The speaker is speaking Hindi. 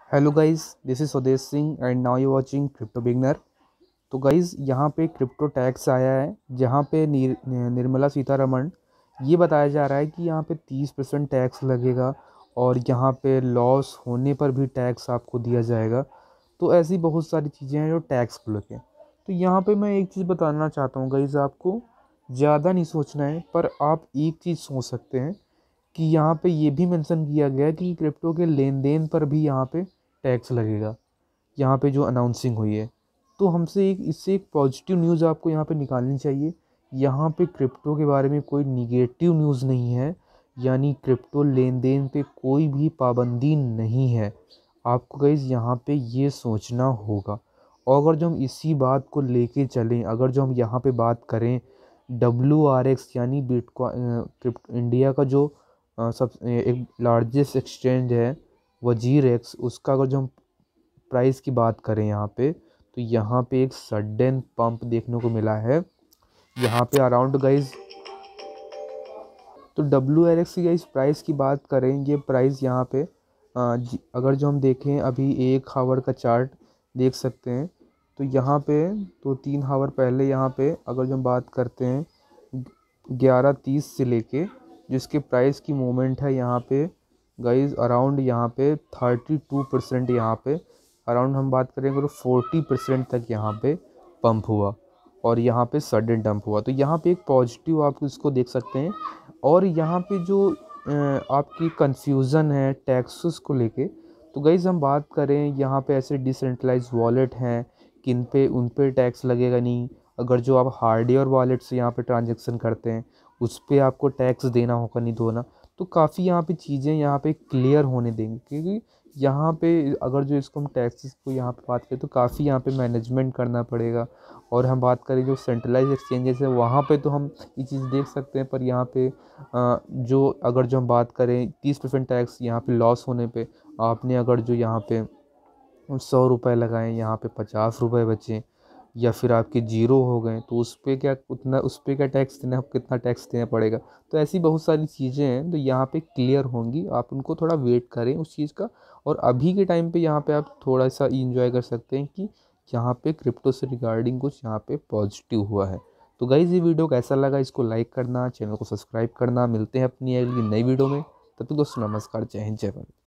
Hello guys, this is Swadesh Singh and now you watching crypto beginner. तो गाइस, यहाँ पे क्रिप्टो टैक्स आया है, जहाँ पे निर्मला सीतारमण ये बताया जा रहा है कि यहाँ पे 30% टैक्स लगेगा और यहाँ पे लॉस होने पर भी टैक्स आपको दिया जाएगा। तो ऐसी बहुत सारी चीज़ें हैं जो टैक्स को लेके। तो यहाँ पे मैं एक चीज़ बताना चाहता हूँ गाइस, आपको ज़्यादा नहीं सोचना है, पर आप एक चीज़ सोच सकते हैं कि यहाँ पे ये भी मेंशन किया गया है कि क्रिप्टो के लेन देन पर भी यहाँ पे टैक्स लगेगा, यहाँ पे जो अनाउंसिंग हुई है। तो हमसे एक इससे एक पॉजिटिव न्यूज़ आपको यहाँ पे निकालनी चाहिए। यहाँ पे क्रिप्टो के बारे में कोई निगेटिव न्यूज़ नहीं है, यानी क्रिप्टो लेन देन पे कोई भी पाबंदी नहीं है। आपको गाइस यहाँ पे ये सोचना होगा। और अगर जो हम इसी बात को लेके चलें, अगर जो हम यहाँ पे बात करें WRX यानी क्रिप्ट इंडिया का जो सब एक लार्जेस्ट एक्सचेंज है वजीर एक्स, उसका अगर जो हम प्राइस की बात करें यहाँ पे, तो यहाँ पे एक सडन पंप देखने को मिला है यहाँ पे अराउंड गाइज। तो WRX की गाइज प्राइस की बात करें, ये प्राइस यहाँ पे अगर जो हम देखें अभी 1 आवर का चार्ट देख सकते हैं, तो यहाँ पे तो 3 आवर पहले यहाँ पे अगर जो हम बात करते हैं 11:30 से लेके जिसके प्राइस की मूवमेंट है यहाँ पे गाइज अराउंड यहाँ पे 32% यहाँ पे अराउंड हम बात करेंगे तो 40% तक यहाँ पे पंप हुआ और यहाँ पे सडन डंप हुआ। तो यहाँ पे एक पॉजिटिव आप इसको देख सकते हैं। और यहाँ पे जो आपकी कंफ्यूज़न है टैक्सेस को लेके, तो गाइज हम बात करें यहाँ पे ऐसे डिसेंट्रलाइज वॉलेट हैं किन पे उन पे टैक्स लगेगा नहीं। अगर जो आप हार्डवेयर वॉलेट से यहाँ पे ट्रांजेक्शन करते हैं उस पर आपको टैक्स देना होगा नहीं देना। तो काफ़ी यहाँ पे चीज़ें यहाँ पे क्लियर होने देंगे, क्योंकि यहाँ पे अगर जो इसको हम टैक्सेस को यहाँ पे बात करें तो काफ़ी यहाँ पे मैनेजमेंट करना पड़ेगा। और हम बात करें जो सेंट्रलाइज एक्सचेंजेस है वहाँ पे तो हम ये चीज़ देख सकते हैं, पर यहाँ पे जो अगर जो हम बात करें 30% टैक्स यहाँ पे लॉस होने पे आपने अगर जो यहाँ पे 100 रुपये लगाएं, यहाँ पे 50 रुपये बचें या फिर आपके जीरो हो गए, तो उस पर क्या उतना उस पर क्या टैक्स देना, कितना टैक्स देना पड़ेगा। तो ऐसी बहुत सारी चीज़ें हैं तो यहाँ पे क्लियर होंगी, आप उनको थोड़ा वेट करें उस चीज़ का। और अभी के टाइम पे यहाँ पे आप थोड़ा सा इंजॉय कर सकते हैं कि यहाँ पे क्रिप्टो से रिगार्डिंग कुछ यहाँ पे पॉजिटिव हुआ है। तो गाइज़, ये वीडियो कैसा लगा इसको लाइक करना, चैनल को सब्सक्राइब करना। मिलते हैं अपनी अगली नई वीडियो में, तब तक दोस्तों नमस्कार, जय हिंद, जय भारत।